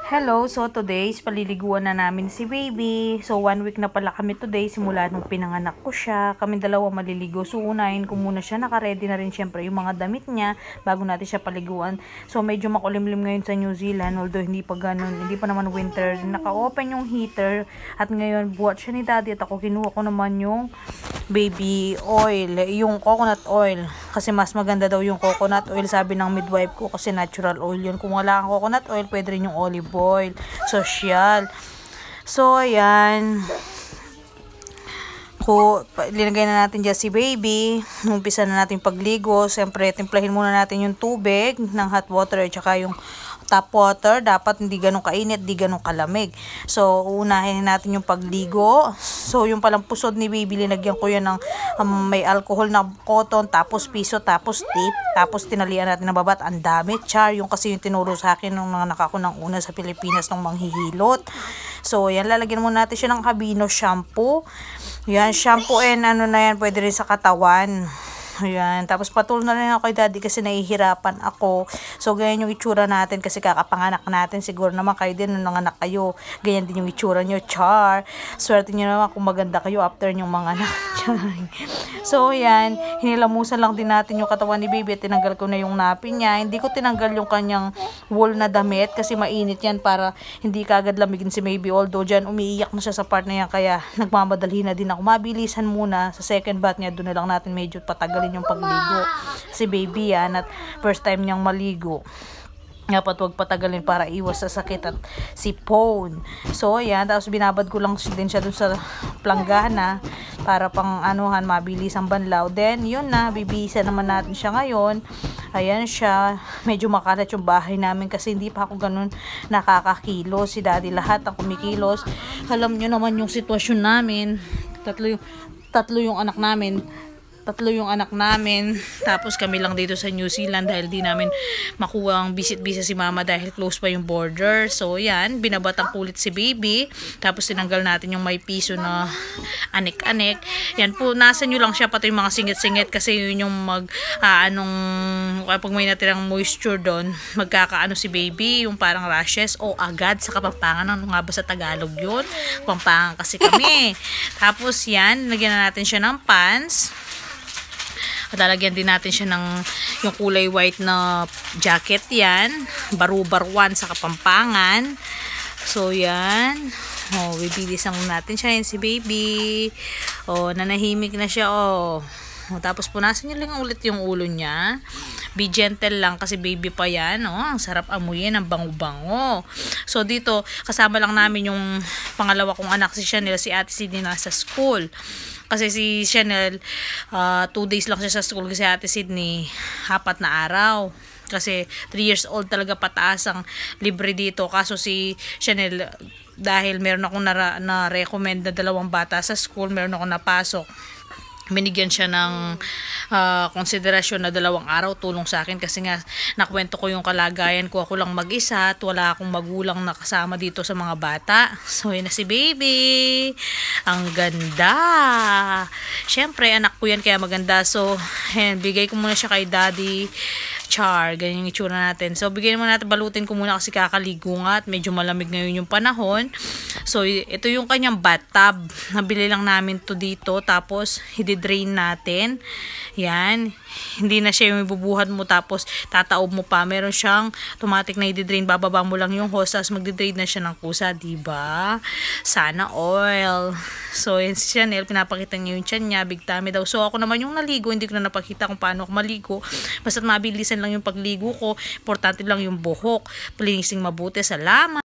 Hello, so today is paliliguan na namin si baby. So 1 week na pala kami today simula nung pinanganak ko siya. Kami dalawa maliligo. So unahin ko muna siya, naka-ready na rin syempre yung mga damit niya bago natin siya paliguan. So medyo makulimlim ngayon sa New Zealand, although hindi pa ganun, hindi pa naman winter. Naka-open yung heater at ngayon buhat siya ni daddy at ako kinuha ko naman yung baby oil, yung coconut oil. Kasi mas maganda daw yung coconut oil sabi ng midwife ko kasi natural oil yun. Kung wala kang coconut oil, pwede rin yung olive oil. Social. So, ayan. Linagay na natin dyan si baby. Umpisa na natin pagligo. Siyempre, timplahin muna natin yung tubig ng hot water at saka yung tap water. Dapat hindi ganun kainit, hindi ganun kalamig. So, unahin natin yung pagligo. So, yung palang pusod ni baby, linagyan ko yan ng may alcohol na cotton, tapos piso, tapos tape. Tapos, tinalian natin ng babat. Ang dami. Char, yung kasi yung tinuro sa akin nung nanganak ako ng una sa Pilipinas ng manghihilot. So, yan, lalagyan muna natin siya ng Habino shampoo. Yan, shampoo and ano na yan, pwede rin sa katawan. Ayan, tapos patul na rin ako kay daddy kasi nahihirapan ako. So, ganyan yung itsura natin kasi kakapanganak natin. Siguro naman kayo din nung nanganak kayo. Ganyan din yung itsura nyo, char. Swerte nyo naman kung maganda kayo after yung mga anak. So, ayan, hinilamusan lang din natin yung katawan ni baby at tinanggal ko na yung napi niya. Hindi ko tinanggal yung kanyang wool na damit kasi mainit yan para hindi kagad lamigin si baby. Although dyan, umiiyak na siya sa part na yan kaya nagmamadali na din ako. Mabilisan muna sa second bath niya. Doon na lang natin medyo patagal yung pagligo si baby yan at first time niyang maligo. Dapat huwag patagalin para iwas sa sakit at sipon. So ayan, tapos binabad ko lang din siya dun sa planggana para pang anuhan, mabilis ang banlaw. Then yun na, bibisa naman natin siya ngayon. Ayan siya, medyo makalat yung bahay namin kasi hindi pa ako ganun nakakakilos. Si daddy lahat ang kumikilos. Alam nyo naman yung sitwasyon namin, tatlo yung anak namin. Tapos kami lang dito sa New Zealand dahil di namin makuha ang visit-visa si mama dahil close pa yung border. So yan, binabatang kulit si baby. Tapos tinanggal natin yung may piso na anik-anik. Yan po, nasa nyo lang siya pati yung mga singit-singit kasi yun yung kapag may natirang moisture doon, magkakaano si baby, yung parang rashes o agad sa Kapampangan. Ano nga ba sa Tagalog yun? Kapampangan kasi kami. Tapos yan, lagyan na natin siya ng pants. At lalagyan din natin siya ng yung kulay white na jacket yan. Barubar 1 sa Kapampangan. So, yan. Oh, bibilisan natin siya. Yan si baby. Oh, nanahimik na siya. Oh. Tapos punasan niyo lang ulit yung ulo niya. Be gentle lang kasi baby pa yan. Oh, ang sarap amuyin, ang bango-bango. So, dito, kasama lang namin yung pangalawa kong anak, si Chanel, si Ate Sydney nasa school. Kasi si Chanel, 2 days lang siya sa school kasi Ate Sydney, 4 na araw. Kasi 3 years old talaga pataas ang libre dito. Kaso si Chanel, dahil meron akong na-recommend na 2 bata sa school, meron akong napasok. Binigyan siya ng konsiderasyon na 2 araw tulong sa akin kasi nga nakwento ko yung kalagayan ko, ako lang mag-isa at wala akong magulang na kasama dito sa mga bata. So yun na si baby, ang ganda, syempre anak ko yan kaya maganda. So ayan, bigay ko muna siya kay daddy. Char, ganyan yung itsura natin. So, bigyan mo natin, balutin ko muna kasi kakaligo nga at medyo malamig ngayon yung panahon. So, ito yung kanyang bathtub. Nabili lang namin to dito. Tapos, i-drain natin. Yan. Hindi na siya yung ibubuhat mo tapos tataob mo pa. Meron siyang automatic na i-drain. Bababa mo lang yung hose tapos magdi-drain na siya ng kusa. Diba? Sana oil. So, yan si Chanel. Pinapakita niya yung tiyan niya. Big tummy daw. So, ako naman yung naligo. Hindi ko na napakita kung paano ako maligo. Basta't mabilisan lang yung pagligo ko. Importante lang yung buhok. Palinising mabuti. Salamat.